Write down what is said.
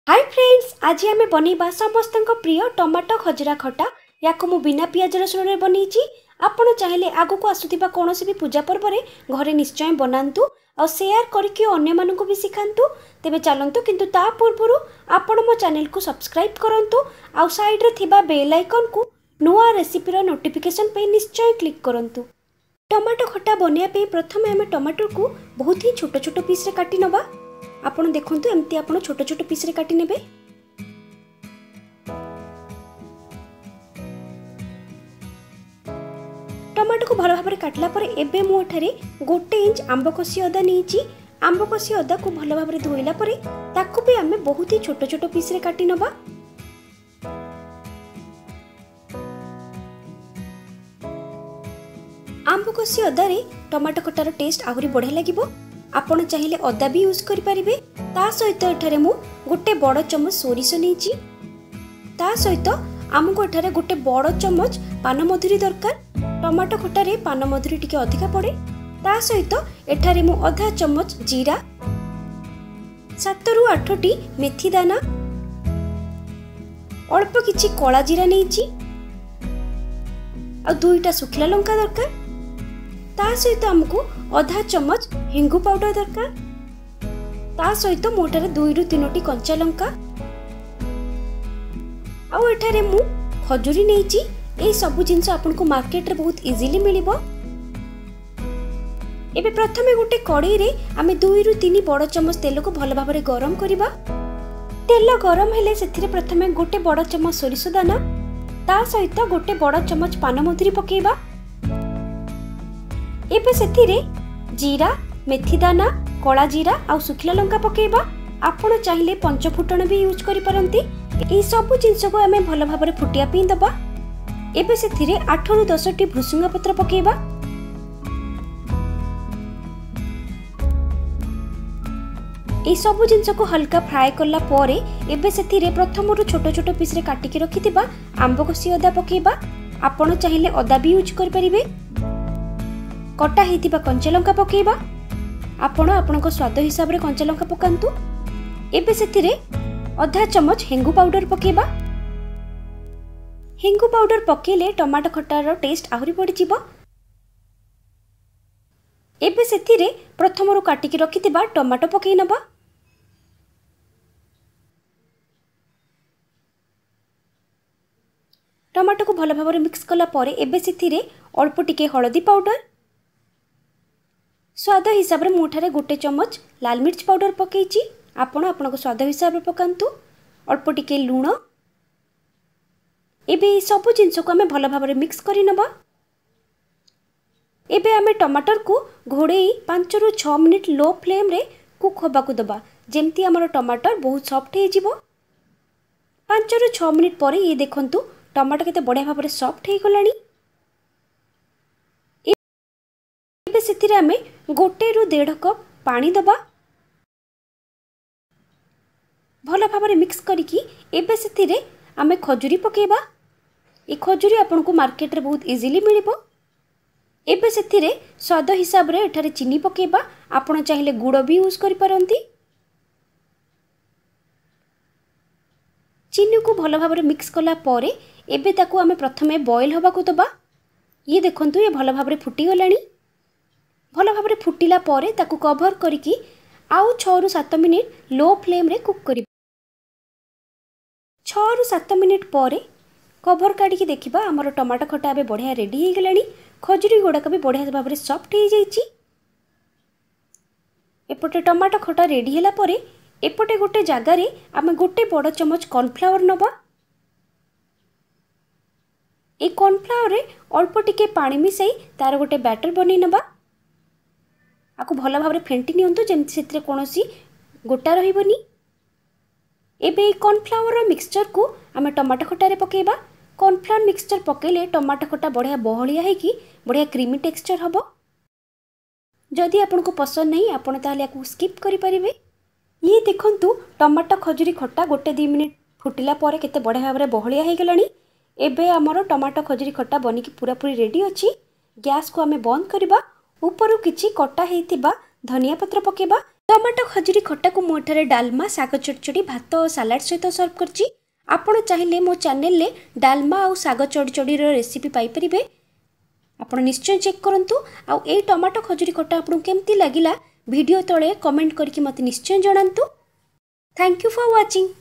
Hi friends, आज आम बनवा समस्त प्रिय टमाटो खजरा खटा। या मु बिना पियाज रसुण में बनई। आपड़ चाहिए आग को आसुवा कौन भी पूजा पर्व में घरे निश्चय बनातु और शेयर करके अन्य मानक भी शिखातु। तेबे चलतु किंतु ता पूर्व आपण मो चैनल को सब्सक्राइब करंतु आउ साइड रे थिबा बेल आइकन को नुआ रेसिपी नोटिफिकेशन पे निश्चय क्लिक करंतु। टमाटो खटा बनया प्रथम आम टमाटो को बहुत ही छोट छोट पीस रे काटी नबा। आपण देखंतु एमती आपण छोट छोट पीस रे काटी नेबे। टमाटो को भल भाबरे काटला परे एबे मु एठारे 1 इंच आंब कसी अदा नेची। आंब कसी अदा को भल भाबरे धोइला परे ताकू भी आमे बहुत ही छोट छोट पीस रे काटी नबा। आंब कसी अदा रे टमाटो खटार टेस्ट आहुरी बढ़िया लागिबो। आपण चाहिए अदा भी यूज करि परिबे। ता सहित एठारे मु गोटे बड़ चम्मच सोरिष नेची। ता सहित आमको एठारे गोटे बड़ चम्मच पान मधुरी दरकार। टमाटो खटा रे पान मधुरी टिके अधिका पड़े। ता सहित एठारे मु आधा चम्मच जीरा, 7 रु 8 टी मेथी दाना, अल्प किछि कला जीरा नेची आ 2टा सुखिला लंका दरकार। ता सहित हमको आधा चम्मच हिंगु पाउडर दरकार। ता सहित मोटारे 2 रु 3 टी कंचा लंका आउ एठारे मु खजूरी नेची। ए सब जिंस आपन को मार्केट रे बहुत इजीली मिलिबो। एबे प्रथमे गोटे कढ़ाई रे आमे 2 रु 3 बड़ चम्मच तेल को भल भाबरे गरम करिबा। तेल गरम हेले सेथिरे प्रथमे गोटे बड़ चम्मच सोरिष दाना, ता सहित गोटे बड़ चम्मच पान मधुरी पकेइबा। एबे सेथिरे जीरा, मेथी दाना, कला जीरा आ सुखिला लंका पकेइबा। आपण चाहिए पंचफुटण भी यूज करि परंती। ए सब जिंस को आमे भल भाबरे फुटिया पई दबा। एबे सेथिरे 8 रु 10 टी भृसुंगा पत्र पकेइबा। ए सब जिंस को हल्का फ्राई करला परे एबे सेथिरे प्रथम रु छोट छोट पीस रे काटी के रखिथिबा आंब कसी अदा पकेइबा। आपण चाहिए अदा भी यूज करि परिबे। कटा हेतिबा कंचा लंका पकेइबा। आपण आपनको स्वाद हिसाब रे कंचा लंका पकांतु। एबे सेथिरे आधा चम्मच हेंगु पाउडर पकेइबा। हेंगु पाउडर पकेले टमाटो खटार टेस्ट आहुरी बढ़ी जिवो। एबे सेथिरे प्रथम रु काटी के रखिथिबा टमाटो पकेइ नबा। टमाटो को भल भाबरे मिक्स कला परे एबे सेथिरे अल्प टिके हळदी पाउडर, स्वाद हिसाब रे मुठारे गोटे चम्मच लाल मिर्च पाउडर पकेइची। आपण आपनको स्वाद हिसाब रे पकांतु। अल्प टिके लूण। एबे सब जिंस को हमें भल भाबरे मिक्स करि नबा। एबे हमें टमाटर को घोड़ेई 5 रु 6 मिनिट लो फ्लेम रे कुक होबा को दबा। जेमती हमर टमाटर बहुत सॉफ्ट हे जिवो। 5 रु 6 मिनिट परे ये देखंतु टमाटर केते बढ़िया भाबरे सॉफ्ट हे गलानी। एबे सेथिरे हमें 1 रु 1.5 कप पानी दबा। भल भाबरे मिक्स करिकी एबे सेथिरे आमे खजूरी पकेइबा। ए खजूरी आपन को मार्केट रे बहुत इजीली मिलिबो। एबे सेथिरे स्वाद हिसाब रे एठारे चीनी पकेइबा। आपण चाहिए गुड़ भी यूज करि परंती। चीनी को भल भाबरे मिक्स कला परे एबे ताकू आमे प्रथमे बॉईल होबा को दबा। ये देखंतु ये भल भाबरे फुटी गलानी। भल भाबरे फुटिला परे ताकू कवर करिकी आउ 6 रु 7 मिनिट लो फ्लेम रे कुक करि। 6 रु 7 मिनिट परे कवर काढ़ी देखिबा हमर टमाटो खटा आबे बढ़िया रेडी हे गलानी। खजूरी गुड़ाक भी बढ़िया भाबरे सॉफ्ट हे जाइची। एपटे टमाटो खटा रेडी होला परे एपटे गोटे जगह रे आमे गोटे बड़ चम्मच कॉर्नफ्लावर नबा। ए कॉर्नफ्लावर रे अल्प टिके पानी मिसई तार गोटे बैटर बनै नबा। आकु भल भाबरे फेंटी नियंतु जेमति सेतरे कोनोसी गोटा रहिबनी। एबे ए कॉर्नफ्लावर रो मिक्सचर को आमे टमाटो खटा रे पकेइबा। कॉर्नफ्लावर मिक्सचर पकेले टमाटो खटा बढ़िया बहलिया है कि बढ़िया क्रीमी टेक्सचर हबो। जदि आपन को पसंद नहीं आपण ताले आकु स्किप करि परिबे। ये देखंतु टमाटो खजूरी खट्टा गोटे 2 मिनिट फुटिला परे केते बढ़िया भाबरे बहलिया हे गलानी। एबे हमरो टमाटो खजूरी खट्टा बनिकी पूरा पूरी रेडी अछि। गैस को आमे बंद करबा। ऊपर किछि कटा हेतिबा धनिया पत्र पकेबा। टमाटो खजुरी खट्टा को मुठारे डालमा साग चढ़चड़ी भात और सलाड सहित सर्व करछि। आपण चाहिए मो चैनल ले डालमा और साग चढ़चड़ी रेसिपी पाइपर। आपण निश्चय चेक करंतु। आ ए टमाटो खजुरी खट्टा आपन केमती लागिला वीडियो तळे कमेंट करके मते निश्चय जणांतु। Thank you for watching.